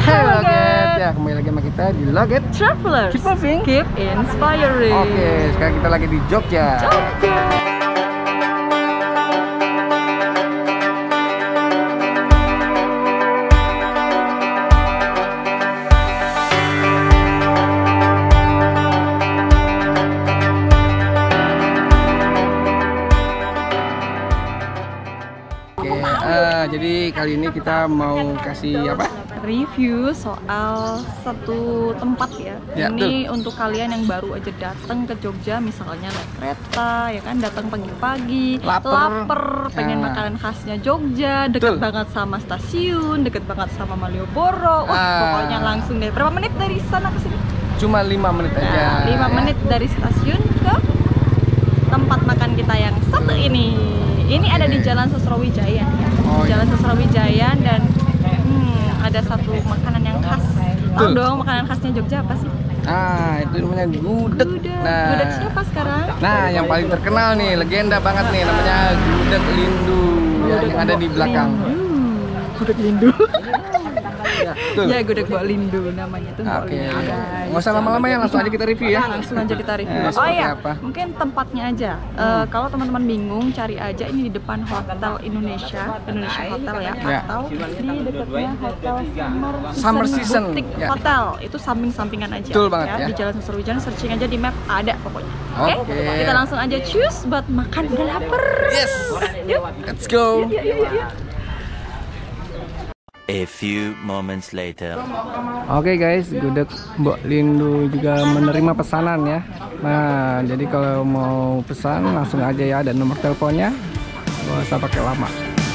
Hey Loget, ya kembali lagi sama kita di Loget Travelers. Keep moving, keep inspiring. Oke, sekarang kita lagi di Jogja. Jadi kali ini kita mau kasih apa? Review soal satu tempat ya. Ya, ini untuk kalian yang baru aja datang ke Jogja, misalnya naik kereta, ya kan, datang pagi-pagi, lapar, pengen makanan khasnya Jogja, deket banget sama stasiun, deket banget sama Malioboro. Pokoknya langsung deh. Berapa menit dari sana ke sini? Cuma 5 menit aja. 5 menit dari stasiun ke tempat makan kita yang satu ini. Ini ada di Jalan Sosrawijayan ya. Jalan Sosrawijayan dan ada satu makanan yang khas. Tahu dong makanan khasnya Jogja apa sih? Itu namanya gudeg. Gudeg siapa sekarang? Nah, yang paling terkenal nih, legenda banget nih, namanya gudeg Lindu yang ada di belakang. Gudeg Lindu. Ya, gudeg Mbak Lindu namanya tuh. Oke. Nggak usah lama-lama ya, langsung aja kita review ya. Langsung aja kita review. Oh iya, mungkin tempatnya aja. Kalau teman-teman bingung, cari aja ini di depan Hotel Indonesia Hotel ya. Atau di dekatnya Hotel Summer Season Boutique Hotel. Itu samping-sampingan aja. Betul banget ya. Di Jalan Sosrawijayan, searching aja di map ada pokoknya. Oke. Kita langsung aja choose buat makan, udah lapar. Yes. Yuk, let's go. Yuk. A few moments later. Oke guys, gudeg Mbok Lindu juga menerima pesanan ya. Nah, jadi kalau mau pesan langsung aja ya, ada nomor teleponnya. Nggak usah pakai lama.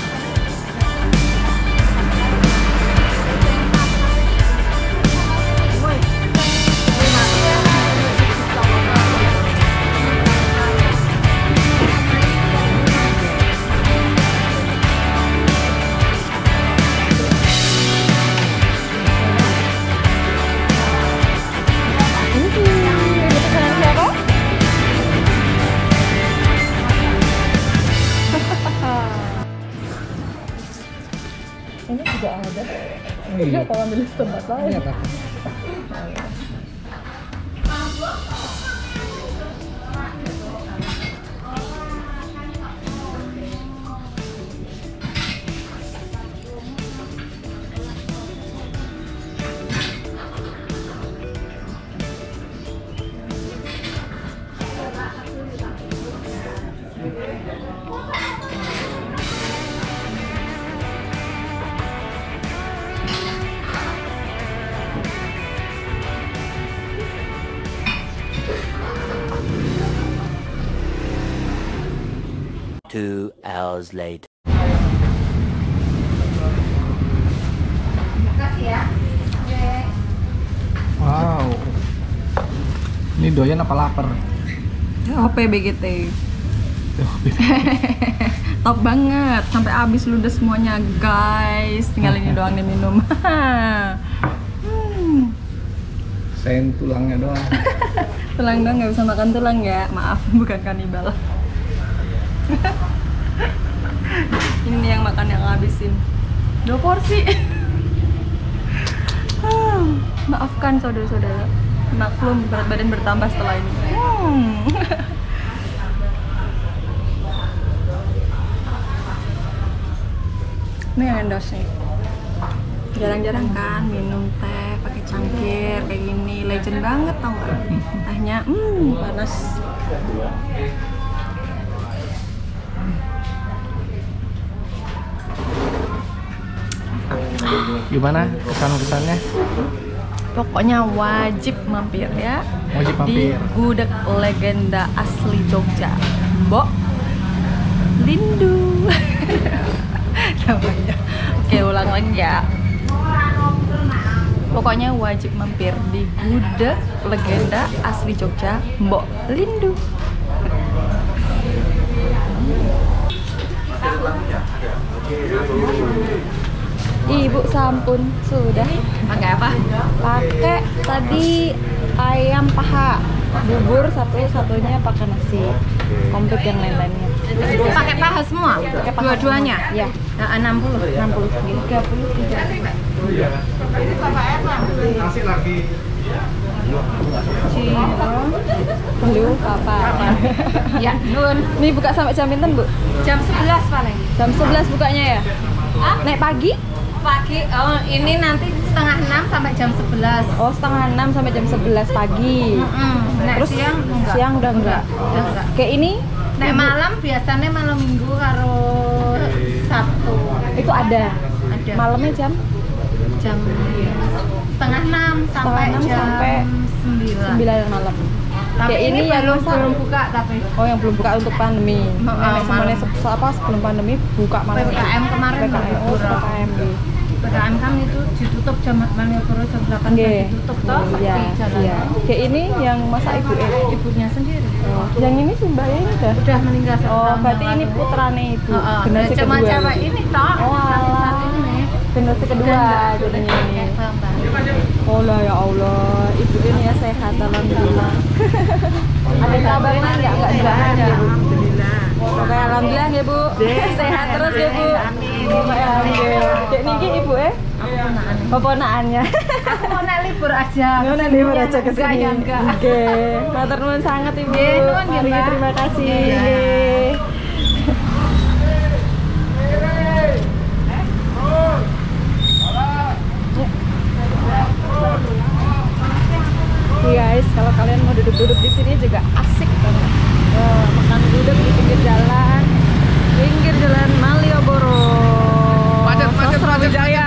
Ini juga ada. Iya, kalau ambil tempat lain. Two hours later. Wow. Ini doyan apa lapar? OPBGT. Top banget, sampai habis ludes semuanya guys. Tinggal ini doang diminum. Sen tulangnya doang. Tulang doang, nggak bisa makan tulang ya. Maaf, bukan kanibal. Ini nih yang makan yang ngabisin 2 porsi. Maafkan saudara-saudara, maklum berat badan bertambah setelah ini. Ini yang endorse nih. Jarang-jarang kan minum teh pakai cangkir kayak gini, legend banget tau gak? Tehnya panas. Gimana kesan-kesannya? Pokoknya wajib mampir ya. Wajib mampir. Di gudeg legenda asli Jogja, Mbok Lindu. Namanya. Oke, ulang lagi ya. Pokoknya wajib mampir di gudeg legenda asli Jogja, Mbok Lindu. Ibu sampun sudah. Pakai apa? Pakai tadi ayam paha, bubur satunya pakai nasi, komplit yang lain-lainnya. Pakai paha semua? Dua-duanya? Ya. 60. 30. Belum apa? Ya, nun. Ini buka sampai jam pinten, Bu? Jam 11 paling. Jam 11 bukanya ya? Naik pagi? Pagi. Oh, ini nanti setengah 6 sampai jam 11. Oh, setengah 6 sampai jam 11 pagi. Nah, Terus siang enggak. Siang udah enggak. Udah enggak. Kayak ini Nek malam biasanya malam Minggu karo Sabtu. itu ada. Ada. Malamnya jam setengah 6 sampai Setengah 6 jam sampai 9. 9 malam. Tapi Kayak ini yang belum masak. buka tapi Oh, yang belum buka untuk pandemi. Nenek semuanya malam. apa sebelum pandemi buka malam. PPKM kemarin PPKM. Oh, libur. PPKM. PPKM kan itu ditutup jam Malioboro jam 8 Nggih. ditutup toh. Iya, sepi jalan. iya. Kayak ini yang masak ibu Ibunya sendiri. Oh, yang ini sih Mbak ini Udah meninggal satu Oh, tahun berarti yang ini lalu. putrane ibu. Heeh. Generasi Cuma kedua. cewek ini toh. Oh, alah. ini. Generasi kedua jadinya ini. Oh lah ya Allah, ibu ini ya sehat alhamdulillah. Ada kabarnya enggak ada. Oke, alhamdulillah ya Bu. Sehat terus ya Bu. Alhamdulillah. Kayak niki ibu ponakannya. Aku mau naik libur aja. Mau naik libur aja ke Enggak, sini. ya enggak. Oke, matur nuwun sangat Ibu. Nggih, nuwun ya, Mari, Mbak. terima kasih. Iya. Nggih. Nih guys, kalau kalian mau duduk-duduk di sini juga asik banget. Makan duduk di pinggir jalan Malioboro. Sosrawijaya.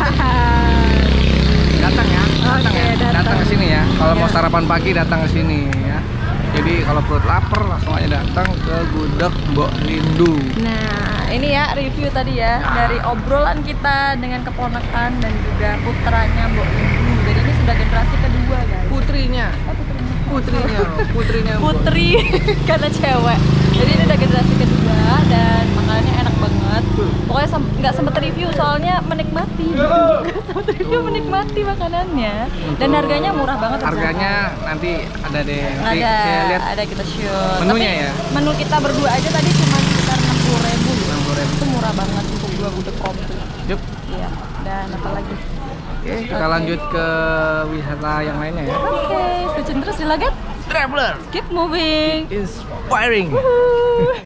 Datang ya, datang Oke, ya, datang. datang ke sini ya. Kalau mau Iya. sarapan pagi datang ke sini ya. Jadi kalau perut lapar langsung aja datang ke Gudeg Mbok Lindu. Nah, ini ya review tadi ya dari obrolan kita dengan keponakan dan juga putranya Mbok Lindu. Jadi ini sudah generasi kedua guys. Putrinya, putrinya. Putri karena cewek. Jadi ini udah generasi kedua dan makanannya enak banget. Pokoknya nggak sempet review soalnya menikmati. Nggak sempet review menikmati makanannya dan harganya murah banget. Harganya nanti ada deh. Nanti saya lihat ada kita shoot. menunya Tapi ya. Menu kita berdua aja tadi cuma sekitar 60.000. 60.000. Itu murah banget untuk 2 gudeg komplit. Yup. Iya. Dan apa lagi? Oke, kita lanjut ke wisata yang lainnya ya. Oke, stay tune terus di Laget. Traveler Keep moving. inspiring. Woohoo.